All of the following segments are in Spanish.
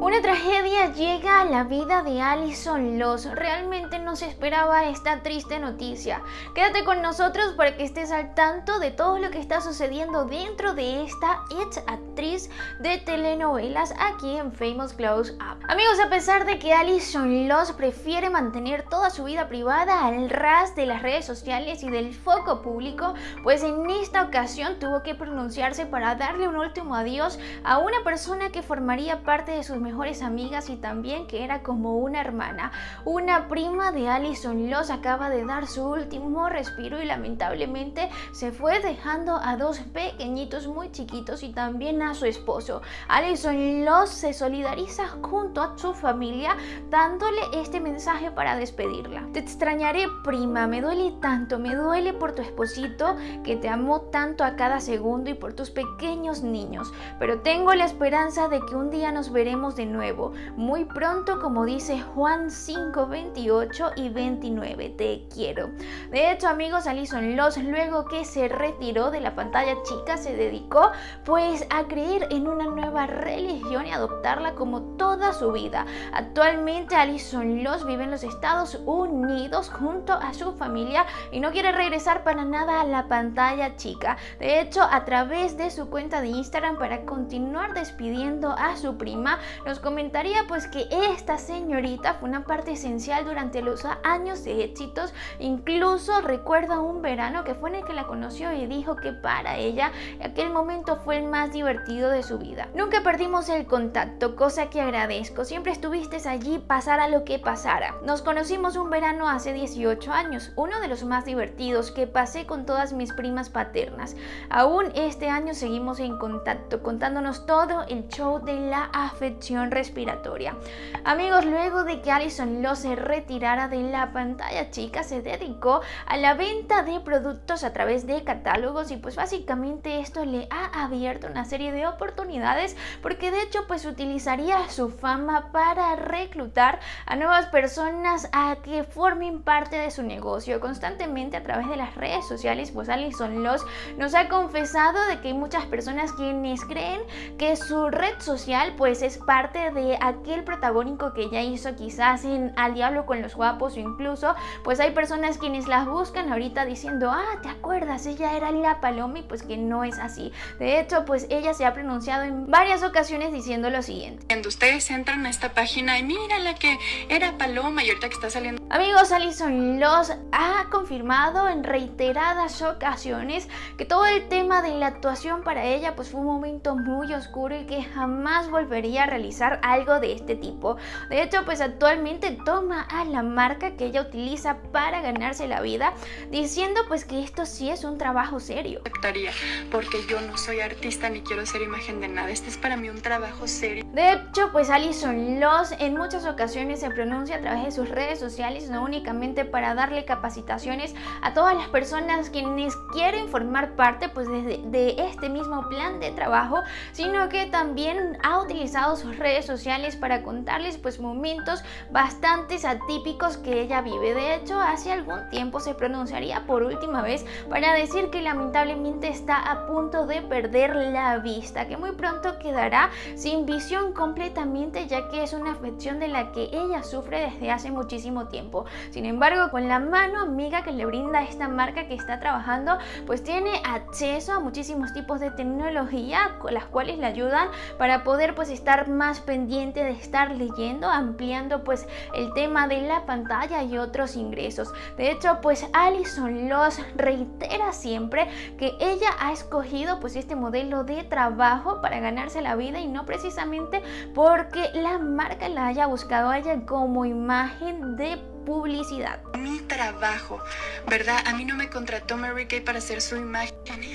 Una tragedia llega a la vida de Alison Loss. Realmente no se esperaba esta triste noticia. Quédate con nosotros para que estés al tanto de todo lo que está sucediendo dentro de esta ex actriz de telenovelas aquí en Famous Close Up. Amigos, a pesar de que Alison Loss prefiere mantener toda su vida privada al ras de las redes sociales y del foco público, pues en esta ocasión tuvo que pronunciarse para darle un último adiós a una persona que formaría parte de sus mejores amigas y también que era como una hermana. Una prima de Alison Loss acaba de dar su último respiro y lamentablemente se fue dejando a dos pequeñitos muy chiquitos y también a su esposo. Alison Loss se solidariza junto a su familia dándole este mensaje para despedirla. Te extrañaré, prima, me duele tanto, me duele por tu esposito que te amó tanto a cada segundo y por tus pequeños niños, pero tengo la esperanza de que un día nos veremos de nuevo, muy pronto, como dice Juan 5, 28 y 29, te quiero. De hecho, amigos, Alison Loss, luego que se retiró de la pantalla chica, se dedicó pues a creer en una nueva religión y adoptarla como toda su vida. Actualmente Alison Loss vive en los Estados Unidos junto a su familia y no quiere regresar para nada a la pantalla chica. De hecho, a través de su cuenta de Instagram, para continuar despidiendo a su prima, nos comentaría pues que esta señorita fue una parte esencial durante los años de éxitos. Incluso recuerda un verano que fue en el que la conoció y dijo que para ella aquel momento fue el más divertido de su vida. Nunca perdimos el contacto, cosa que agradezco. Siempre estuviste allí pasara lo que pasara. Nos conocimos un verano hace 18 años, uno de los más divertidos que pasé con todas mis primas paternas. Aún este año seguimos en contacto, contándonos todo el show de la afección respiratoria. Amigos, luego de que Alison Loss se retirara de la pantalla chica, se dedicó a la venta de productos a través de catálogos y pues básicamente esto le ha abierto una serie de oportunidades, porque de hecho pues utilizaría su fama para reclutar a nuevas personas a que formen parte de su negocio. Constantemente a través de las redes sociales pues Alison Loss nos ha confesado de que hay muchas personas quienes creen que su red social pues es parte de aquel protagónico que ella hizo quizás en Al Diablo con los Guapos, o incluso pues hay personas quienes las buscan ahorita diciendo ¿te acuerdas? Ella era la Paloma, y pues que no es así. De hecho pues ella se ha pronunciado en varias ocasiones diciendo lo siguiente: cuando ustedes entran a esta página y mira la que era Paloma y ahorita que está saliendo. Amigos, Alison Loss ha confirmado en reiteradas ocasiones que todo el tema de la actuación para ella pues fue un momento muy oscuro y que jamás volvería a realizar algo de este tipo. De hecho pues actualmente toma a la marca que ella utiliza para ganarse la vida, diciendo pues que esto sí es un trabajo serio. Aceptaría, porque yo no soy artista ni quiero ser imagen de nada. Este es para mí un trabajo serio. De hecho pues Alison Loss en muchas ocasiones se pronuncia a través de sus redes sociales, no únicamente para darle capacitaciones a todas las personas quienes quieren formar parte pues de este mismo plan de trabajo, sino que también ha utilizado sus redes sociales para contarles pues momentos bastante atípicos que ella vive. De hecho, hace algún tiempo se pronunciaría por última vez para decir que lamentablemente está a punto de perder la vista, que muy pronto quedará sin visión completamente, ya que es una afección de la que ella sufre desde hace muchísimo tiempo. Sin embargo, con la mano amiga que le brinda esta marca que está trabajando, pues tiene acceso a muchísimos tipos de tecnología con las cuales le ayudan para poder pues estar más pendiente de estar leyendo, ampliando pues el tema de la pantalla y otros ingresos. De hecho pues Alison Loss reitera siempre que ella ha escogido pues este modelo de trabajo para ganarse la vida y no precisamente porque la marca la haya buscado a ella como imagen de publicidad. Mi trabajo, ¿verdad? A mí no me contrató Mary Kay para hacer su imagen.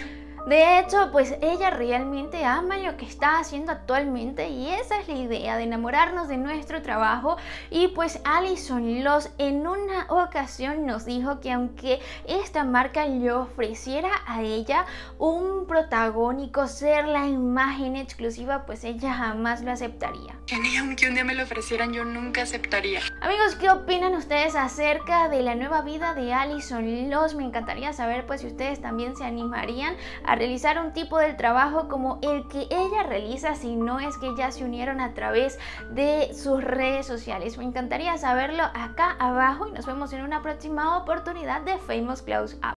De hecho, pues ella realmente ama lo que está haciendo actualmente y esa es la idea, de enamorarnos de nuestro trabajo. Y pues Alison Loss en una ocasión nos dijo que aunque esta marca le ofreciera a ella un protagónico, ser la imagen exclusiva, pues ella jamás lo aceptaría. Aunque un día me lo ofrecieran, yo nunca aceptaría. Amigos, ¿qué opinan ustedes acerca de la nueva vida de Alison Loss? Me encantaría saber pues si ustedes también se animarían a a realizar un tipo de trabajo como el que ella realiza, si no es que ya se unieron a través de sus redes sociales. Me encantaría saberlo acá abajo y nos vemos en una próxima oportunidad de Famous Close Up.